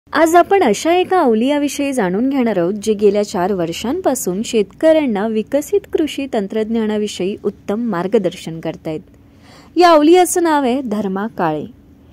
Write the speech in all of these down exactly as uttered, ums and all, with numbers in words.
आज आपण अशा एका अवलियाविषयी जाणून घेणार आहोत जे गेल्या चार वर्षांपासून शेतकऱ्यांना विकसित कृषी तंत्रज्ञानाविषयी उत्तम मार्गदर्शन करतायत। या अवलियाचं नाव आहे धर्मा काळे।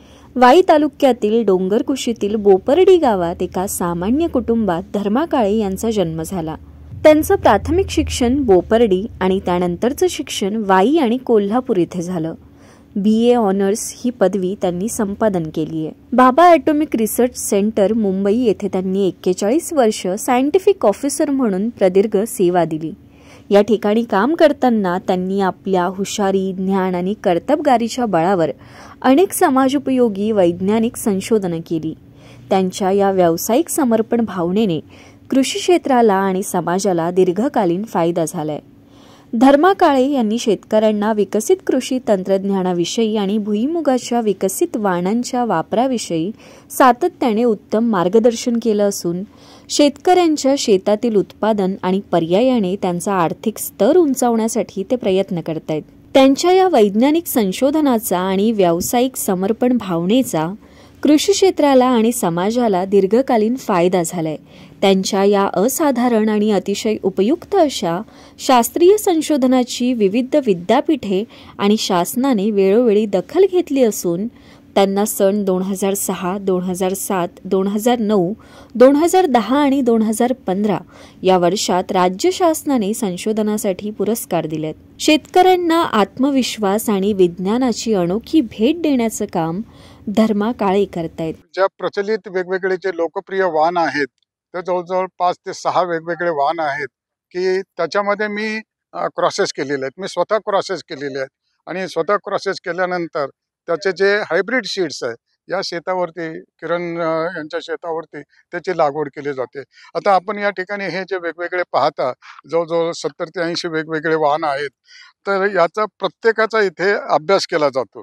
वाई तालुक्यातील डोंगरकुशीतील बोपर्डी गावात एका सामान्य कुटुंबात धर्मा काळे यांचा जन्म झाला। त्यांचं प्राथमिक शिक्षण बोपर्डी आणि त्यानंतरचं शिक्षण वाई आणि कोल्हापूर येथे झालं। बी ए ऑनर्स ही पदवी त्यांनी संपादन केली आहे। बाबा ॲटॉमिक रिसर्च सेंटर मुंबई येथे त्यांनी एक्केचाळीस वर्ष सायंटिफिक ऑफिसर म्हणून प्रदीर्घ सेवा दिली। या ठिकाणी काम करताना त्यांनी आपल्या हुशारी, ज्ञान आणि कर्तबगारीच्या बळावर अनेक समाजोपयोगी वैज्ञानिक संशोधनं केली। त्यांच्या या व्यावसायिक समर्पण भावनेने कृषी क्षेत्राला आणि समाजाला दीर्घकालीन फायदा झालाय। धर्मा काळे यांनी शेतकऱ्यांना विकसित कृषी तंत्रज्ञानाविषयी आणि भुईमुगाच्या विकसित वाणांच्या वापराविषयी सातत्याने उत्तम मार्गदर्शन केलं असून शेतकऱ्यांच्या शेतातील उत्पादन आणि पर्यायाने त्यांचा आर्थिक स्तर उंचावण्यासाठी ते प्रयत्न करतायत। त्यांच्या या वैज्ञानिक संशोधनाचा आणि व्यावसायिक समर्पण भावनेचा कृषी क्षेत्राला आणि समाजाला दीर्घकालीन फायदा झालाय। त्यांच्या या असाधारण आणि अतिशय उपयुक्त अशा शास्त्रीय संशोधनाची विविध विद्यापीठे आणि शासनाने वेळोवेळी दखल घेतली असून त्यांना सन दोन हजार सहा, दोन हजार सात, दोन हजार नऊ, दोन हजार दहा आणि दोन हजार पंधरा या वर्षात राज्य शासनाने संशोधनासाठी पुरस्कार दिलेत। शेतकऱ्यांना आत्मविश्वास आणि विज्ञानाची अनोखी भेट देण्याचं काम धर्मा काळे करतायत। ज्या प्रचलित वेगवेगळे जे लोकप्रिय वाहन आहेत ते जवळजवळ पाच ते सहा वेगवेगळे वाहन आहेत की त्याच्यामध्ये मी क्रॉसेस केलेले आहेत। मी स्वतः क्रॉसेस केलेले आहेत आणि स्वतः क्रॉसेस केल्यानंतर त्याचे जे हायब्रिड सीड्स आहे या शेतावरती किरण यांच्या शेतावरती त्याची लागवड केली जाते। आता आपण या ठिकाणी हे जे वेगवेगळे पाहता जवळजवळ सत्तर ते ऐंशी वेगवेगळे वाहन आहेत, तर याचा प्रत्येकाचा इथे अभ्यास केला जातो।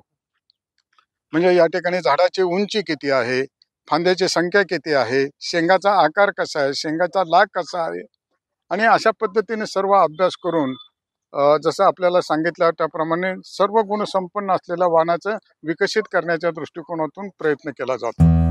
म्हणजे या ठिकाणी झाडाची उंची किती आहे, फांद्याची संख्या किती आहे, शेंगाचा आकार कसा आहे, शेंगाचा लाग कसा आहे आणि अशा पद्धतीने सर्व अभ्यास करून जसं आपल्याला सांगितलं त्याप्रमाणे सर्व गुणसंपन्न असलेल्या वाहनाचं विकसित करण्याच्या दृष्टिकोनातून प्रयत्न केला जातो।